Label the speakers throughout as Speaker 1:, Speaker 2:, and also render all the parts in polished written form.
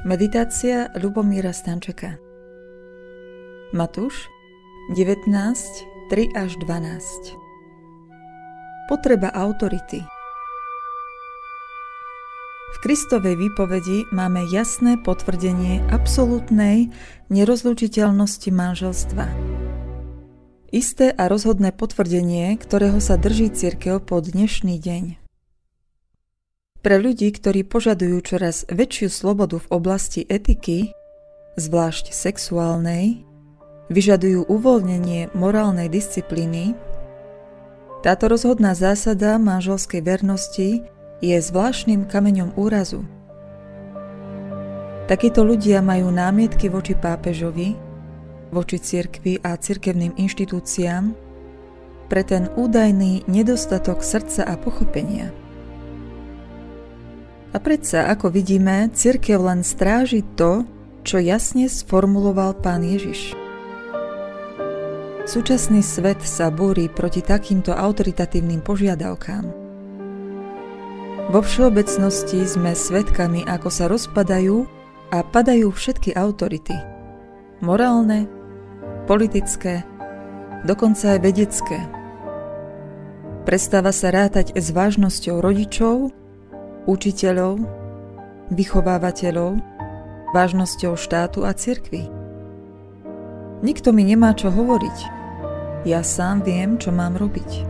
Speaker 1: Meditácia Ľubomíra Stančeka. Matúš 19, 3-12. Potreba autority. V Kristovej výpovedi máme jasné potvrdenie absolútnej nerozlučiteľnosti manželstva. Isté a rozhodné potvrdenie, ktorého sa drží cirkev po dnešný deň. Pre ľudí, ktorí požadujú čoraz väčšiu slobodu v oblasti etiky, zvlášť sexuálnej, vyžadujú uvoľnenie morálnej disciplíny, táto rozhodná zásada manželskej vernosti je zvláštnym kameňom úrazu. Takíto ľudia majú námietky voči pápežovi, voči cirkvi a cirkevným inštitúciám pre ten údajný nedostatok srdca a pochopenia. A predsa, ako vidíme, cirkev len stráži to, čo jasne sformuloval Pán Ježiš. Súčasný svet sa búri proti takýmto autoritatívnym požiadavkám. Vo všeobecnosti sme svedkami, ako sa rozpadajú a padajú všetky autority. Morálne, politické, dokonca aj vedecké. Prestáva sa rátať s vážnosťou rodičov, učiteľov, vychovávateľov, vážnosťou štátu a cirkvi. Nikto mi nemá čo hovoriť. Ja sám viem, čo mám robiť.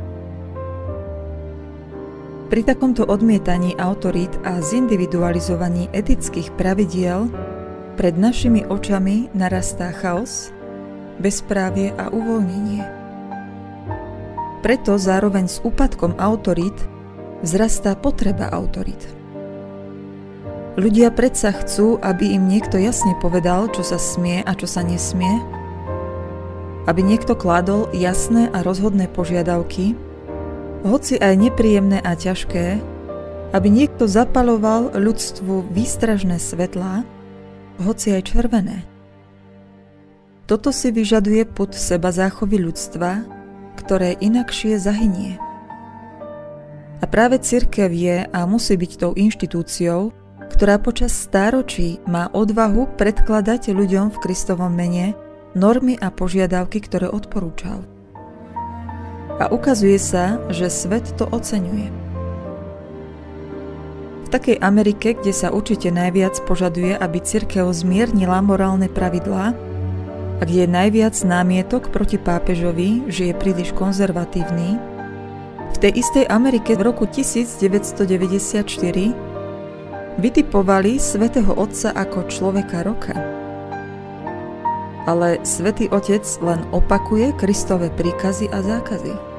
Speaker 1: Pri takomto odmietaní autorít a zindividualizovaní etických pravidiel pred našimi očami narastá chaos, bezprávie a uvoľnenie. Preto zároveň s úpadkom autorít vzrastá potreba autorít. Ľudia predsa chcú, aby im niekto jasne povedal, čo sa smie a čo sa nesmie, aby niekto kládol jasné a rozhodné požiadavky, hoci aj nepríjemné a ťažké, aby niekto zapaľoval ľudstvu výstražné svetlá, hoci aj červené. Toto si vyžaduje pud seba záchovy ľudstva, ktoré inakšie zahynie. A práve cirkev je a musí byť tou inštitúciou, ktorá počas stáročí má odvahu predkladať ľuďom v Kristovom mene normy a požiadavky, ktoré odporúčal. A ukazuje sa, že svet to oceňuje. V takej Amerike, kde sa určite najviac požaduje, aby cirkev zmiernila morálne pravidlá a kde je najviac námietok proti pápežovi, že je príliš konzervatívny, v tej istej Amerike v roku 1994 vytipovali svätého Otca ako človeka roka. Ale Svätý Otec len opakuje Kristove príkazy a zákazy.